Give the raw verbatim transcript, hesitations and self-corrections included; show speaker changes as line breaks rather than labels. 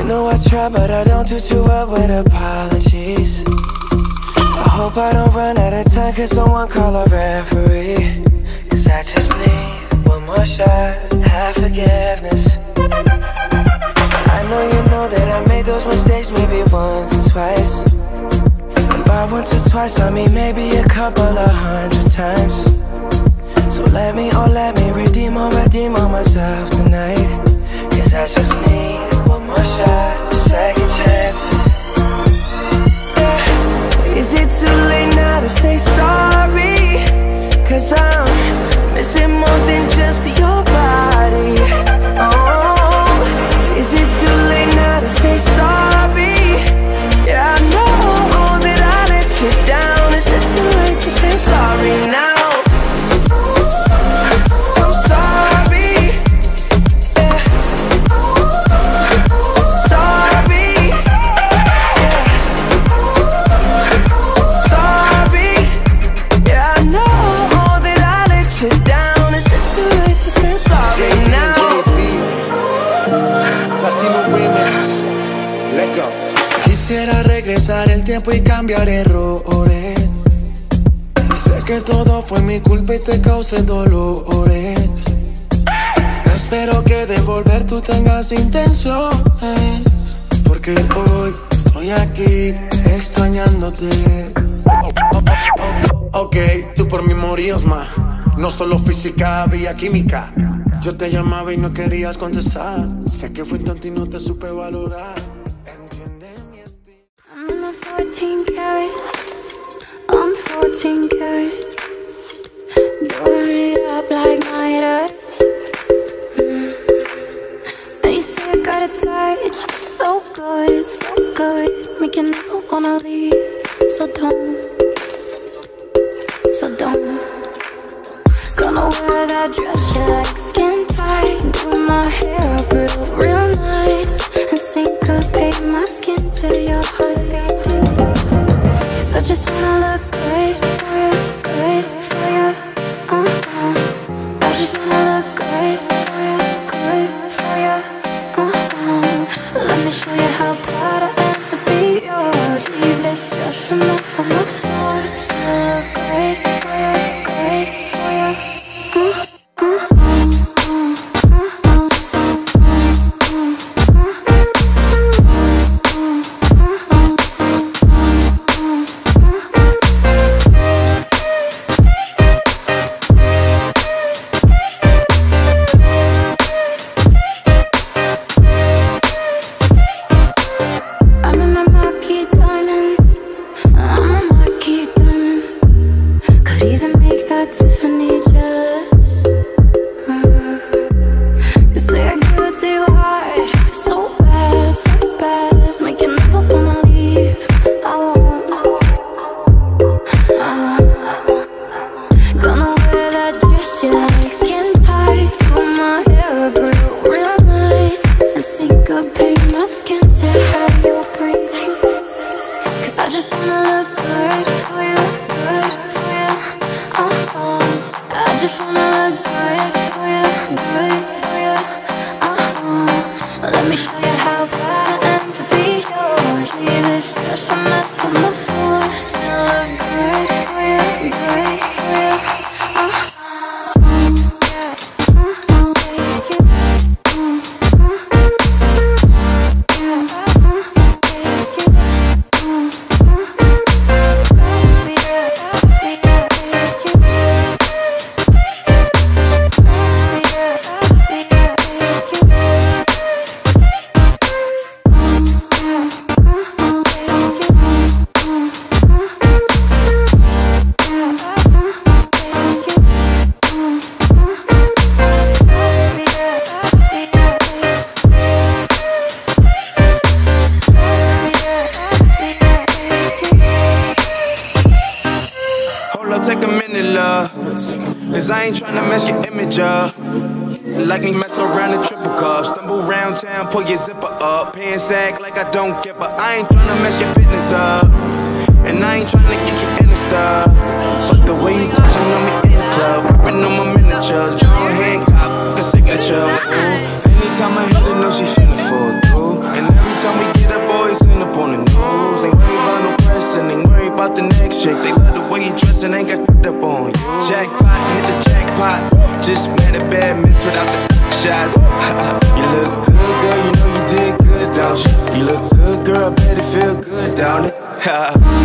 know I try, but I don't do too well with apologies. I hope I don't run out of time, cause someone call a referee. Cause I just need one more shot, have forgiveness. I know you know that I made those mistakes maybe once or twice. And by once or twice I mean maybe a couple of hundred times. So let me, oh let me redeem or redeem on myself tonight. Cause I just need one more shot, second chances. Yeah. Is it too late now to say sorry? Cause I'm missing more than just your body. Oh, is it too late now to say sorry? Yeah, I know that I let you down. Is it too late to say sorry now?
Quisiera regresar el tiempo y cambiar errores. Sé que todo fue mi culpa y te causé dolores. Espero que de volver tú tengas intenciones, porque hoy estoy aquí extrañándote. Oh, oh, oh, oh. Ok, tú por mí morías más. No solo física, había química. Yo te llamaba y no querías contestar. Sé que fui tonto y no te supe valorar.
I'm fourteen carats, I'm fourteen carats. Doing it up like Midas. mm. And you say I got a touch, so good, so good. Make you never wanna leave, so don't, so don't. Gonna wear that dress you like, skin tight. Do my hair up real, real nice. And syncopate my skin to your heartbeat. Cause I just wanna look good for you, good for you. uh-uh. I just wanna look good for you, good for you. uh-uh. Let me show you how proud I am to be yours. Leave this dress a mess on the floor. Still look great for you, great for you. uh-uh.
Cause I ain't tryna mess your image up. Like me mess around in triple cup. Stumble round town, pull your zipper up. Pants sag like I don't give a. I ain't tryna mess your business up. And I ain't tryna get you in the stuff. But the way you touching on me in the club, rapping on my miniatures, John Hancock, the signature. Ooh. Anytime I hit her, know she finna fall through. And every time chick. They love the way you dress and ain't got up on you. Jackpot, hit the jackpot. Just made a bad miss without the shots. You look good, girl, you know you did good, don't you? You look good, girl, bet it feel good, don't it?